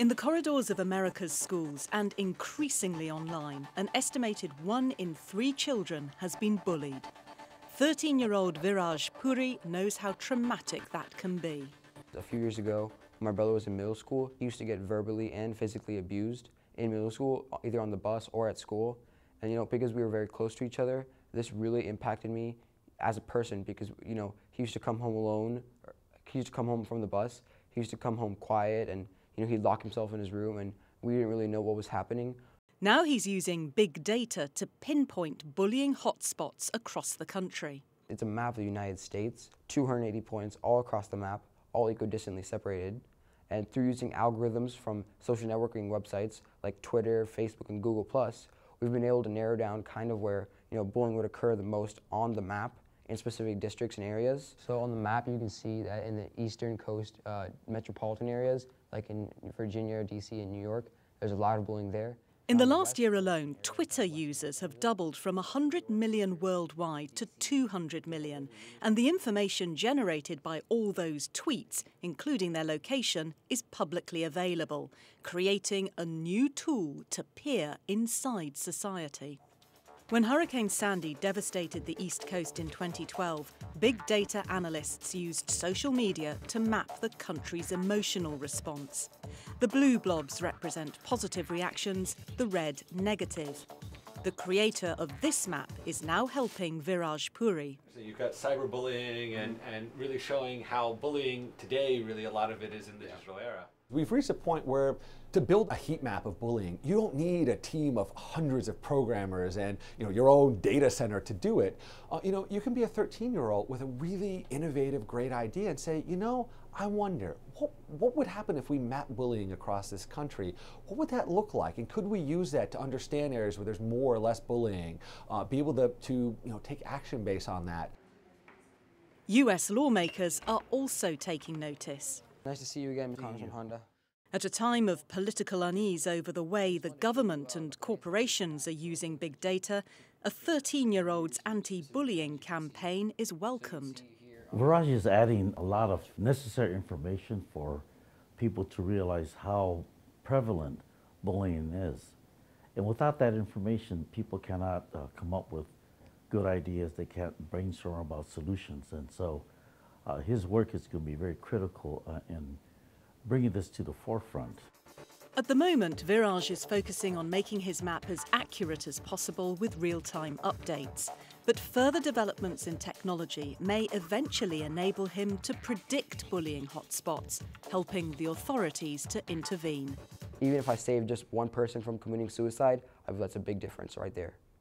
In the corridors of America's schools and increasingly online, an estimated 1 in 3 children has been bullied. 13-year-old Viraj Puri knows how traumatic that can be. A few years ago, when my brother was in middle school, he used to get verbally and physically abused in middle school, either on the bus or at school. And because we were very close to each other, this really impacted me as a person because, he used to come home alone. He used to come home from the bus. He used to come home quiet and, he'd lock himself in his room and we didn't really know what was happening. Now he's using big data to pinpoint bullying hotspots across the country. It's a map of the United States, 280 points all across the map, all equidistantly separated. And through using algorithms from social networking websites like Twitter, Facebook, and Google+, we've been able to narrow down kind of where bullying would occur the most on the map in specific districts and areas. So on the map you can see that in the eastern coast metropolitan areas, like in Virginia, DC, and New York, there's a lot of bullying there. In the last year alone, Twitter users have doubled from 100 million worldwide to 200 million, and the information generated by all those tweets, including their location, is publicly available, creating a new tool to peer inside society. When Hurricane Sandy devastated the East Coast in 2012, big data analysts used social media to map the country's emotional response. The blue blobs represent positive reactions, the red negative. The creator of this map is now helping Viraj Puri. So you've got cyberbullying and really showing how bullying today, really a lot of it is in the digital era. We've reached a point where to build a heat map of bullying, you don't need a team of hundreds of programmers and your own data center to do it. You can be a 13-year-old with a really innovative, great idea and say, I wonder, what would happen if we map bullying across this country? What would that look like? And could we use that to understand areas where there's more or less bullying, be able to take action based on that? US lawmakers are also taking notice. Nice to see you again, Congressman Honda. At a time of political unease over the way the government and corporations are using big data, a 13-year-old's anti-bullying campaign is welcomed. Viraj is adding a lot of necessary information for people to realize how prevalent bullying is. And without that information, people cannot come up with good ideas. They can't brainstorm about solutions. And so his work is going to be very critical in bringing this to the forefront. At the moment, Viraj is focusing on making his map as accurate as possible with real-time updates. But further developments in technology may eventually enable him to predict bullying hotspots, helping the authorities to intervene. Even if I save just one person from committing suicide, that's a big difference right there.